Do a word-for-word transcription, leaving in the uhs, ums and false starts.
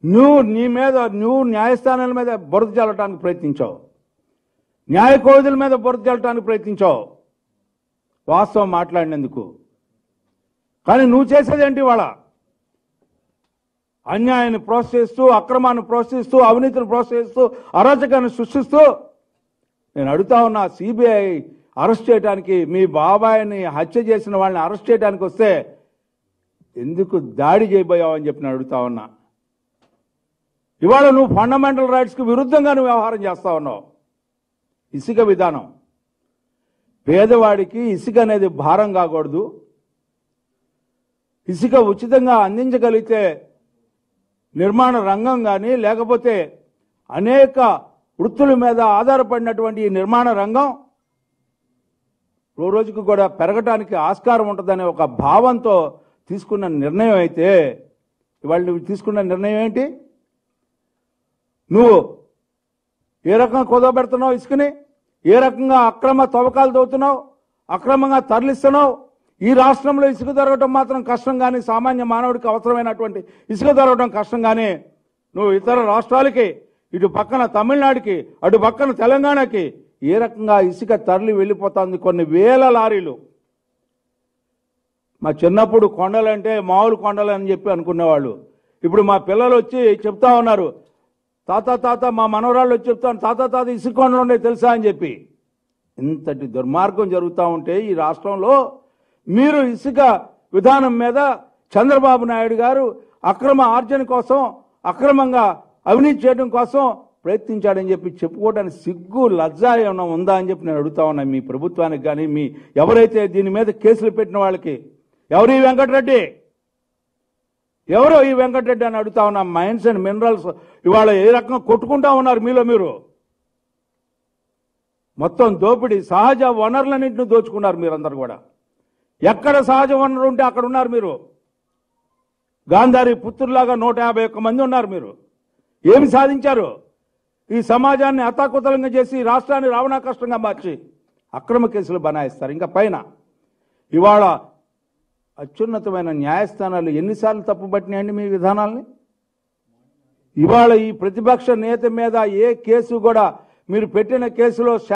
నువ్వు నీ మీద నువ్వు న్యాయస్థానాల మీద బురద చల్లటానికి ప్రయత్నించావు, న్యాయ కోవిదుల మీద బురద చల్లటానికి ప్రయత్నించావు వాస్తవం మాట్లాడినందుకు. కానీ నువ్వు చేసేదేంటి? వాళ్ళ అన్యాయాన్ని ప్రోత్సహిస్తూ, అక్రమాన్ని ప్రోత్సహిస్తూ, అవినీతిని ప్రోత్సహిస్తూ, అరాచకాన్ని సృష్టిస్తూ నేను అడుగుతా ఉన్నా, సిబిఐ అరెస్ట్ చేయడానికి, మీ బాబాయిని హత్య చేసిన వాళ్ళని అరెస్ట్ చేయడానికి వస్తే ఎందుకు దాడి చేయబోయావు అని చెప్పి నేను అడుగుతా ఉన్నా. ఇవాళ నువ్వు ఫండమెంటల్ రైట్స్కి విరుద్ధంగా నువ్వు వ్యవహారం చేస్తా ఉన్నావు. ఇసుక విధానం, పేదవాడికి ఇసుక అనేది భారం కాకూడదు, ఇసుక ఉచితంగా అందించగలిగితే నిర్మాణ రంగం కానీ లేకపోతే అనేక వృత్తుల మీద ఆధారపడినటువంటి ఈ నిర్మాణ రంగం రోజుకు కూడా పెరగటానికి ఆస్కారం ఉంటుందనే ఒక భావంతో తీసుకున్న నిర్ణయం అయితే, ఇవాళ నువ్వు తీసుకున్న నిర్ణయం ఏంటి? నువ్వు ఏ రకంగా కుదవబెడుతున్నావు ఇసుకని, ఏ రకంగా అక్రమ తవ్వకాలు తవ్వుతున్నావు, అక్రమంగా తరలిస్తున్నావు. ఈ రాష్ట్రంలో ఇసుక దొరకటం మాత్రం కష్టం, కానీ సామాన్య మానవుడికి అవసరమైనటువంటి ఇసుక దొరకటం కష్టం. కానీ నువ్వు ఇతర రాష్ట్రాలకి, ఇటు పక్కన తమిళనాడుకి, అటు పక్కన తెలంగాణకి ఏ రకంగా ఇసుక తరలి వెళ్ళిపోతుంది. కొన్ని వేల లారీలు. మా చిన్నప్పుడు కొండలంటే మామూలు కొండలు అని చెప్పి అనుకునేవాళ్ళు. ఇప్పుడు మా పిల్లలు వచ్చి చెప్తా ఉన్నారు, తాత తాత మా మనవరాళ్ళు వచ్చి చెప్తాను, తాత తాత ఇసుక కొండలు ఉండే తెలుసా అని చెప్పి. ఇంతటి దుర్మార్గం జరుగుతూ ఉంటే ఈ రాష్ట్రంలో మీరు ఇసుక విధానం మీద చంద్రబాబు నాయుడు గారు అక్రమ ఆర్జన కోసం, అక్రమంగా అవినీతి చేయడం కోసం ప్రయత్నించాడని చెప్పి చెప్పుకోవడానికి సిగ్గు లజ్జ ఏమైనా ఉందా అని చెప్పి నేను అడుగుతా ఉన్నా మీ ప్రభుత్వానికి. కానీ మీ ఎవరైతే దీని మీద కేసులు పెట్టిన వాళ్ళకి, ఎవరు ఈ వెంకటరెడ్డి, ఎవరో ఈ వెంకటరెడ్డి అని అడుగుతా ఉన్నా. మైన్స్ అండ్ మినరల్స్ ఇవాళ ఏ రకంగా కొట్టుకుంటా ఉన్నారు మీలో మీరు. మొత్తం దోపిడీ, సహజ వనరులన్నింటినీ దోచుకున్నారు మీరందరూ కూడా. ఎక్కడ సహజ వనరు ఉంటే అక్కడ ఉన్నారు మీరు. గాంధారి పుత్రులాగా నూట యాభై ఒక్క మంది ఉన్నారు మీరు. ఏమి సాధించారు? ఈ సమాజాన్ని అతాకుతలంగా చేసి రాష్ట్రాన్ని రావణా కష్టంగా మార్చి అక్రమ కేసులు బనాయిస్తారు. ఇంకా పైన ఇవాళ అత్యున్నతమైన న్యాయస్థానాలు ఎన్నిసార్లు తప్పుపట్టినాయండి మీ విధానాల్ని? ఇవాళ ఈ ప్రతిపక్ష నేత మీద ఏ కేసు కూడా మీరు పెట్టిన కేసులో